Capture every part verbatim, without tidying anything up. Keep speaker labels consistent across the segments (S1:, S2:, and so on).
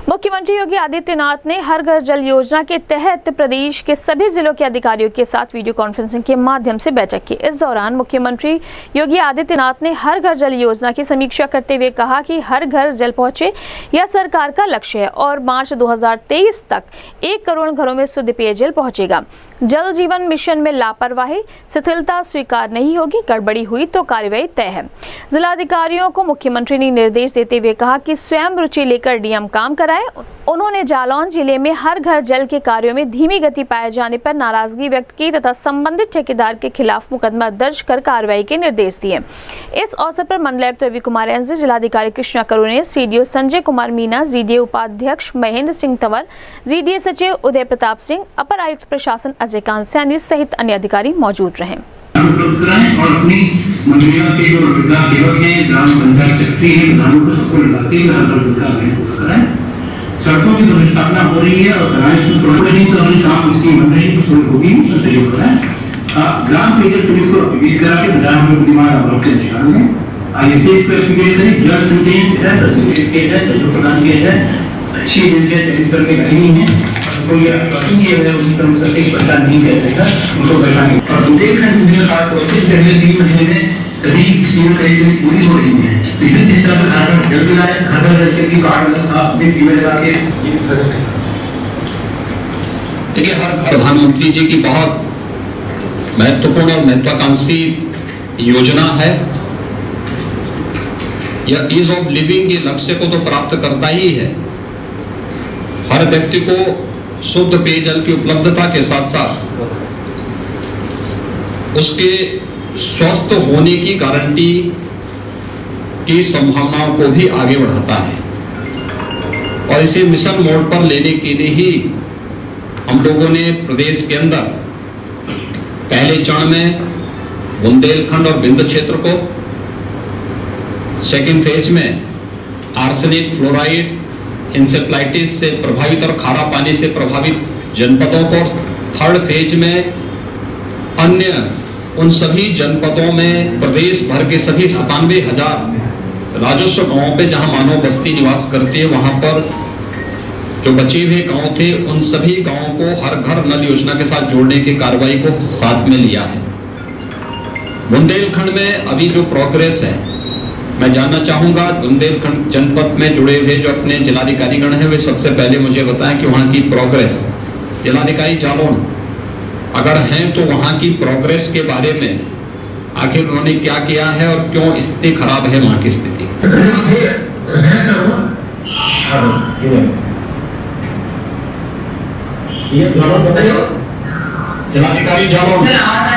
S1: मुख्यमंत्री योगी आदित्यनाथ ने हर घर जल योजना के तहत प्रदेश के सभी जिलों के अधिकारियों के साथ वीडियो कॉन्फ्रेंसिंग के माध्यम से बैठक की। इस दौरान मुख्यमंत्री योगी आदित्यनाथ ने हर घर जल योजना की समीक्षा करते हुए कहा कि हर घर जल पहुंचे यह सरकार का लक्ष्य है और मार्च दो हज़ार तेईस तक एक करोड़ घरों में शुद्ध पेयजल पहुंचेगा। जल जीवन मिशन में लापरवाही शिथिलता स्वीकार नहीं होगी, गड़बड़ी हुई तो कार्रवाई तय है। जिलाधिकारियों को मुख्यमंत्री ने निर्देश देते हुए कहा कि स्वयं रुचि लेकर डीएम काम कराएं। उन्होंने जालौन जिले में हर घर जल के कार्यों में धीमी गति पाए जाने पर नाराजगी व्यक्त की तथा संबंधित ठेकेदार के खिलाफ मुकदमा दर्ज कर कार्रवाई के निर्देश दिए। इस अवसर पर मंडलायुक्त रवि कुमार एनजी, जिलाधिकारी कृष्णा करुणे, सीडीओ संजय कुमार मीना, जीडीए उपाध्यक्ष महेंद्र सिंह तंवर, जीडीए सचिव उदय प्रताप सिंह, अपर आयुक्त प्रशासन अजय कांत सैनी सहित अन्य अधिकारी मौजूद रहे।
S2: और अपनी मंडलियों के जो रोजगार सेवक हैं, ग्राम पंचायत सेक्रेटरी हैं, ग्रामों को सबको लगाते हुए सड़कों की जो स्थापना हो रही है और नहीं तो हम शाम स्कीम बन रही है होगी सही हो रहा है। ग्राम पेयजल समिति को अपील करा के बता हम लोग दिमाग आप लोग के निशान में आईएसए को अपील करें। जल संचयन है, सर्टिफिकेट के है, सत्र प्रदान किया है, अच्छी नीति चयन करने का नहीं है। कोई आश्वासन किया है उस तरह से एक पता नहीं कह सकता उनको पहचाने। और बुंदेलखंड में बात होती है पहले तीन महीने में सभी स्कीमें कहीं पूरी हो रही है। विभिन्न जिस तरह का जल मिलाए घर घर की कार्ड अपने टीमें लगा के
S3: देखिए, हर प्रधानमंत्री जी की बहुत महत्वपूर्ण और महत्वाकांक्षी योजना है। यह ईज ऑफ लिविंग के लक्ष्य को तो प्राप्त करता ही है। हर व्यक्ति को शुद्ध पेयजल की उपलब्धता के साथ साथ उसके स्वस्थ होने की गारंटी की संभावनाओं को भी आगे बढ़ाता है। और इसे मिशन मोड पर लेने के लिए ही हम लोगों ने प्रदेश के अंदर पहले चरण में बुंदेलखंड और विंध्य क्षेत्र को, सेकेंड फेज में आर्सेनिक, फ्लोराइड, इंसेफ्लाइटिस से प्रभावित और खारा पानी से प्रभावित जनपदों को, थर्ड फेज में अन्य उन सभी जनपदों में प्रदेश भर के सभी सतानवे हजार राजस्व गांवों पे जहां मानव बस्ती निवास करती है वहां पर जो बचे हुए गांव थे उन सभी गांवों को हर घर नल योजना के साथ जोड़ने की कार्रवाई को साथ में लिया है। बुंदेलखंड में अभी जो प्रोग्रेस है, मैं जानना चाहूंगा बुंदेलखंड जनपद में जुड़े हुए जो अपने जिलाधिकारी गण हैं वे सबसे पहले मुझे बताएं कि वहां की प्रोग्रेस, जिलाधिकारी जालौन अगर हैं तो वहां की प्रोग्रेस के बारे में आखिर उन्होंने क्या किया है और क्यों स्थिति खराब है वहां की स्थिति। जिलाधिकारी जालौन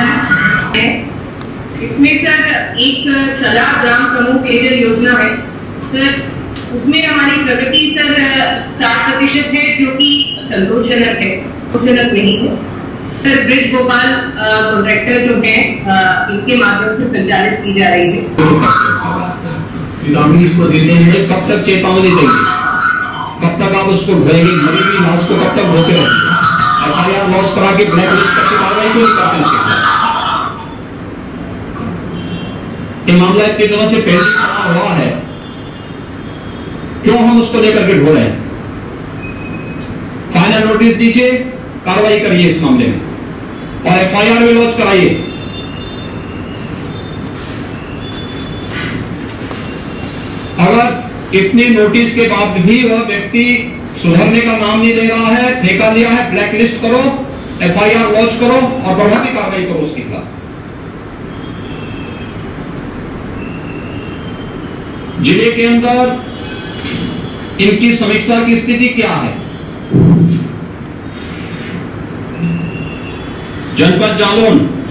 S4: इसमें सर एक सलाह ग्राम समूह पेयजल योजना है सर, उसमें हमारी प्रगति सर साठ प्रतिशत है जो कि संतोषजनक है, संतोषजनक नहीं है सर। ब्रिज गोपाल कॉन्ट्रैक्टर जो है इनके माध्यम से संचालित की जा रही है।
S3: इसको देते हैं कब तक चेतावनी देंगे, कब तक आप उसको ढोएंगे, मरी हुई लाश को कब तक ढोते रहेंगे, एफ आई आर लॉन्च करा के ब्लैक लिस्ट तक की कार्रवाई क्यों करते हैं। ये मामला इतनी तरह से पहले खड़ा हुआ है, क्यों हम उसको लेकर के ढो रहे हैं। फाइनल नोटिस दीजिए, कार्रवाई करिए इस मामले में और एफ आई आर भी लॉन्च कराइए। अगर इतनी नोटिस के बाद भी वह व्यक्ति सुधरने का नाम नहीं ले रहा है, ठेका लिया है, ब्लैक लिस्ट करो, एफ आई आर लॉन्च करो और प्रभावी कार्रवाई करो उसके खिलाफ। जिले के अंदर इनकी समीक्षा की स्थिति क्या है। जनपद जालौन